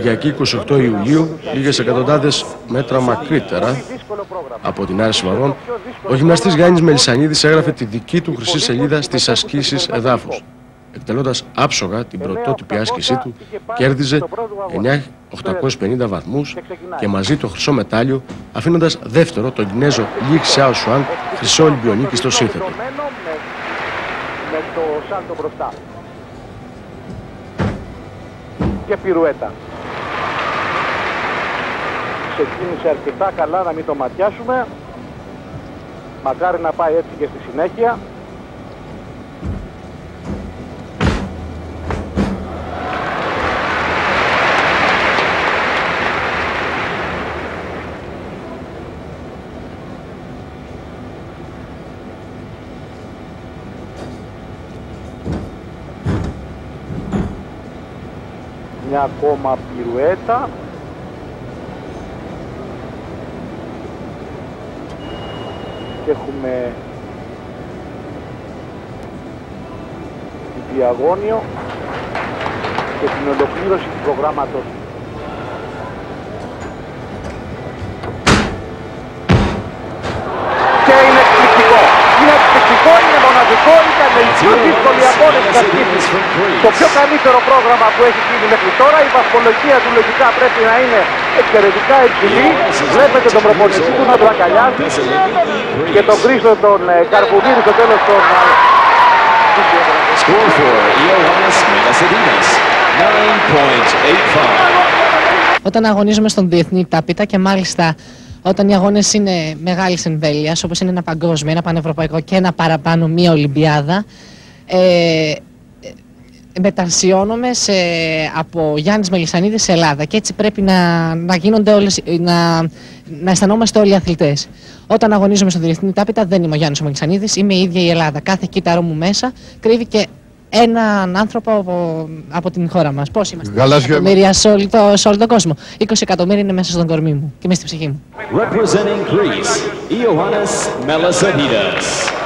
Κυριακή 28 Ιουλίου, λίγες εκατοντάδες μέτρα μακρύτερα από την Άρεση Βαρών, ο γυμναστής Γιάννης Μελισσανίδης έγραφε τη δική του χρυσή σελίδα στις ασκήσεις εδάφους. Εκτελώντας άψογα την πρωτότυπη άσκησή του, κέρδιζε 9.850 βαθμούς και μαζί το χρυσό μετάλλιο, αφήνοντας δεύτερο τον Κινέζο Λι Xiaoshuang, χρυσό Ολυμπιονίκη στο σύνθετο. Με το σάλτο μπροστά. Και πυρουέτα. Ξεκίνησε αρκετά καλά, να μην το ματιάσουμε. Μακάρι να πάει έτσι και στη συνέχεια. Μια ακόμα πυρουέτα. Και έχουμε την διαγώνιο και την ολοκλήρωση του προγράμματος. Και είναι εκπληκτικό. Είναι εκπληκτικό, είναι μοναδικό, ήταν η πιο δύσκολη από όλες τις ασκήσεις. Το πιο καλύτερο πρόγραμμα που έχει γίνει μέχρι τώρα. Η βαθμολογία του λογικά πρέπει να είναι εξαιρετικά υψηλή. Βλέπετε τον προπονητή του να τον αγκαλιάζει και τον Χρήστο τον Καρβουνίδη στο τέλος των... Score for Ioannis Melassadinas, 9.85. Όταν αγωνίζουμε στον διεθνή τάπητα και μάλιστα όταν οι αγώνες είναι μεγάλης εμβέλειας, όπως είναι ένα παγκόσμιο, ένα πανευρωπαϊκό και ένα παραπάνω μία Ολυμπιάδα, μετασιώνομαι από Γιάννης Μελισσανίδης σε Ελλάδα και έτσι πρέπει να γίνονται όλες, να αισθανόμαστε όλοι οι αθλητές. Όταν αγωνίζομαι στον διεθνή τάπητα δεν είμαι ο Γιάννης Μελισσανίδης, είμαι η ίδια η Ελλάδα. Κάθε κύτταρό μου μέσα κρύβει και έναν άνθρωπο από την χώρα μας. Πώς είμαστε? 20 εκατομμύρια σε όλο τον κόσμο. 20 εκατομμύρια είναι μέσα στον κορμί μου και μέσα στη ψυχή μου. Representing Greece, Ioannis Melassadinas.